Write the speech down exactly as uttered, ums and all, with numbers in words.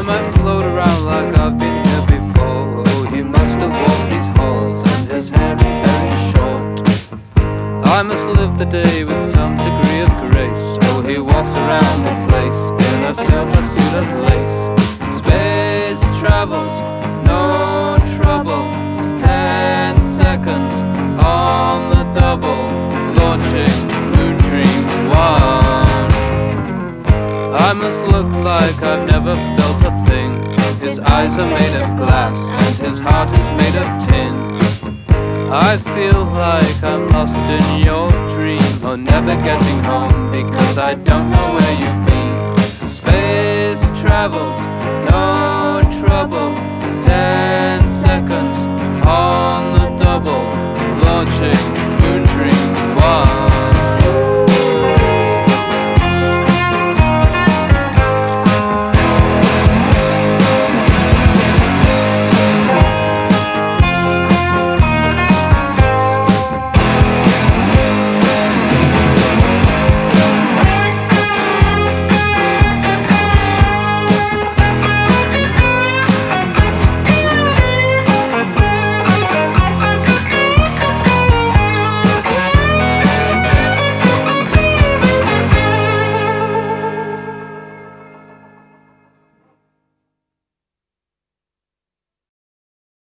I might float around like I've been here before. Oh, he must have walked these halls and his hair is very short. I must live the day with some degree of grace. Oh, he walks around the place in a silver suit of lace. Space travels, no trouble. Ten seconds on the double, launching Moon Dream one. I must look like I've never felt a thing. His eyes are made of glass and his heart is made of tin. I feel like I'm lost in your dream, or never getting home because I don't know where you've been. Space travels,